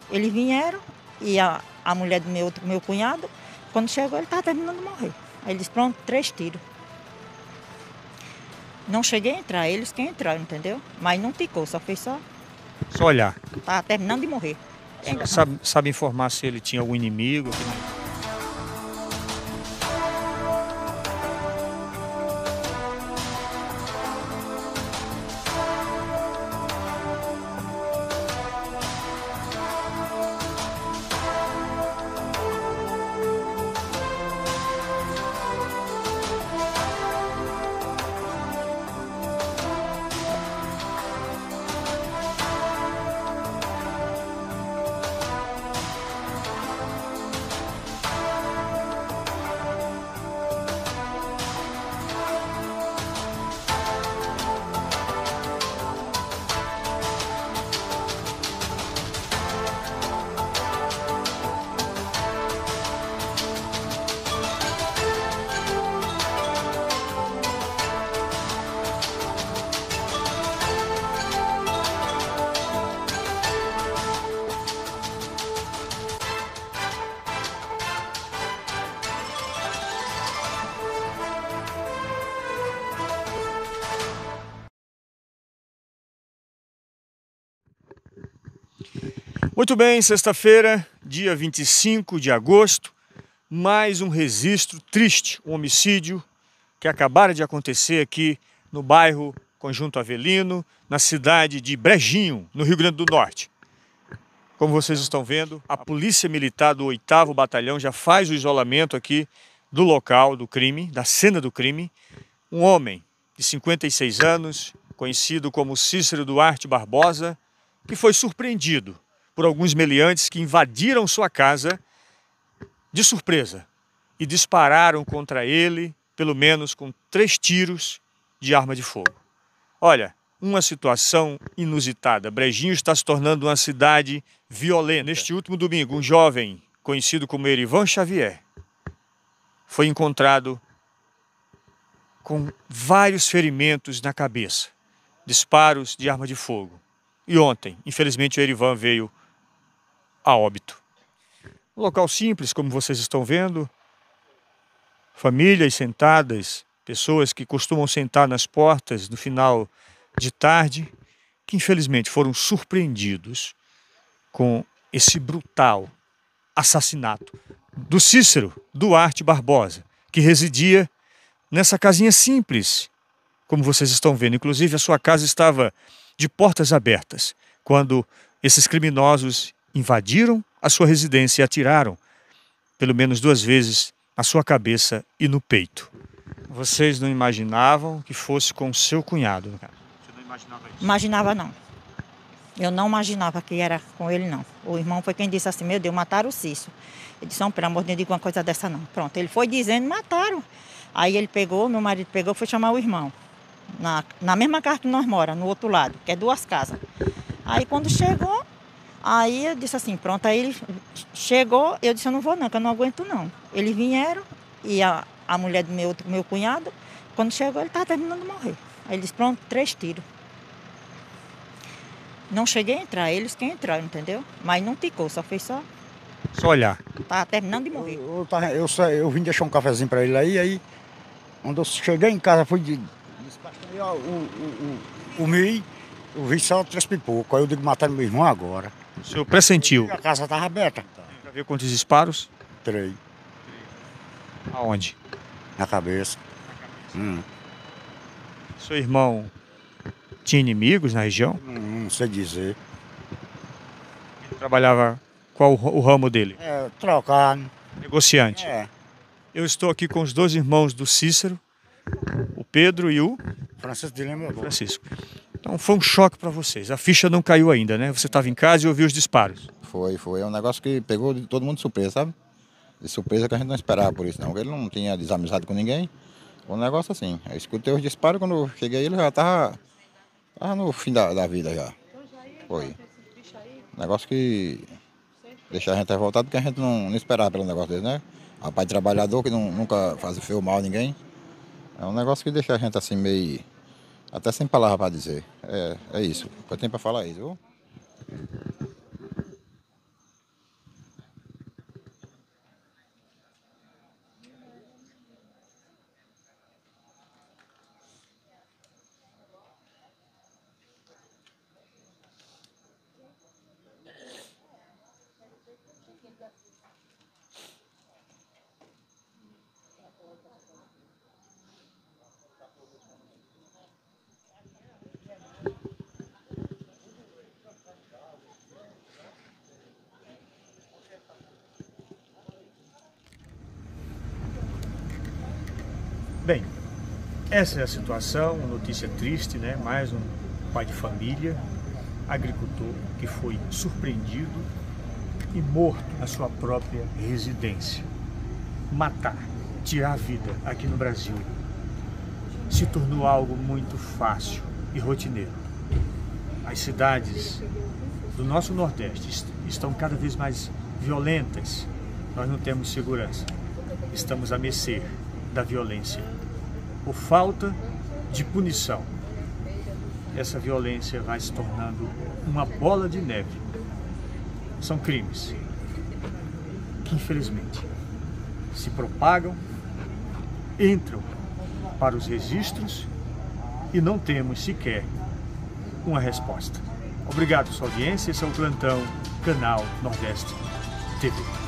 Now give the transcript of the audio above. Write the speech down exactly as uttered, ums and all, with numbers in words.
Eles vieram e a, a mulher do meu, outro, meu cunhado, quando chegou, ele estava terminando de morrer. Aí ele disse, pronto, três tiros. Não cheguei a entrar, eles que entraram, entendeu? Mas não ficou, só fez só. Só olhar. Estava terminando de morrer. Você sabe, sabe informar se ele tinha algum inimigo? Muito bem, sexta-feira, dia vinte e cinco de agosto, mais um registro triste, um homicídio que acabara de acontecer aqui no bairro Conjunto Avelino, na cidade de Brejinho, no Rio Grande do Norte. Como vocês estão vendo, a Polícia Militar do oitavo Batalhão já faz o isolamento aqui do local do crime, da cena do crime. Um homem de cinquenta e seis anos, conhecido como Cícero Duarte Barbosa, que foi surpreendido por alguns meliantes que invadiram sua casa de surpresa e dispararam contra ele, pelo menos com três tiros de arma de fogo. Olha, uma situação inusitada. Brejinho está se tornando uma cidade violenta. Neste último domingo, um jovem conhecido como Erivan Xavier foi encontrado com vários ferimentos na cabeça, disparos de arma de fogo. E ontem, infelizmente, o Erivan veio a óbito. Um local simples, como vocês estão vendo, famílias sentadas, pessoas que costumam sentar nas portas no final de tarde, que infelizmente foram surpreendidos com esse brutal assassinato do Cícero Duarte Barbosa, que residia nessa casinha simples, como vocês estão vendo. Inclusive, a sua casa estava de portas abertas quando esses criminosos invadiram a sua residência e atiraram pelo menos duas vezes na sua cabeça e no peito. Vocês não imaginavam que fosse com seu cunhado? Você não imaginava isso? Imaginava não. Eu não imaginava que era com ele, não. O irmão foi quem disse assim, meu Deus, mataram o Cícero. Ele disse, não, pelo amor de Deus, diga uma coisa dessa não. Pronto, ele foi dizendo, mataram. Aí ele pegou, meu marido pegou, foi chamar o irmão. Na, na mesma casa que nós moramos, no outro lado, que é duas casas. Aí quando chegou, aí eu disse assim, pronto, aí ele chegou, eu disse, eu não vou não, que eu não aguento não. Eles vieram e a, a mulher do meu, outro, meu cunhado, quando chegou, ele estava terminando de morrer. Aí ele disse, pronto, três tiros. Não cheguei a entrar, eles que entraram, entendeu? Mas não ficou, só fez só. Só olhar. Estava terminando de morrer. Eu, eu, tava, eu, sa- eu vim deixar um cafezinho para ele aí, aí, quando eu cheguei em casa, fui de. Despachei o, o, o, o milho, eu vi só três pipocos. Aí eu digo, mataram meu irmão agora. O senhor pressentiu? A casa estava aberta. Já viu quantos disparos? Três Aonde? na cabeça. Hum, Seu irmão tinha inimigos na região? não, não sei dizer. Ele trabalhava, qual o ramo dele? É, trocar. né? Negociante. É, Eu estou aqui com os dois irmãos do Cícero, o Pedro e o Francisco de Lima. Francisco. Então foi um choque para vocês. A ficha não caiu ainda, né? Você estava em casa e ouviu os disparos. Foi, foi. É um negócio que pegou de todo mundo de surpresa, sabe? De surpresa que a gente não esperava por isso, não. Porque ele não tinha desamizade com ninguém. Um negócio assim. Eu escutei os disparos, quando eu cheguei ele já estava tava no fim da, da vida já. Foi. Um negócio que deixa a gente revoltado, porque a gente não, não esperava pelo negócio dele, né? Rapaz trabalhador que não, nunca faz fez mal a ninguém. É um negócio que deixa a gente assim meio... até sem palavra para dizer. É, é isso. O que eu tenho para falar é isso, viu? Bem, essa é a situação, notícia triste, né? Mais um pai de família, agricultor, que foi surpreendido e morto na sua própria residência. Matar, tirar a vida aqui no Brasil se tornou algo muito fácil e rotineiro. As cidades do nosso Nordeste estão cada vez mais violentas. Nós não temos segurança. Estamos à mercê da violência. Por falta de punição, essa violência vai se tornando uma bola de neve. São crimes que, infelizmente, se propagam, entram para os registros e não temos sequer uma resposta. Obrigado pela sua audiência. Esse é o Plantão Canal Nordeste T V.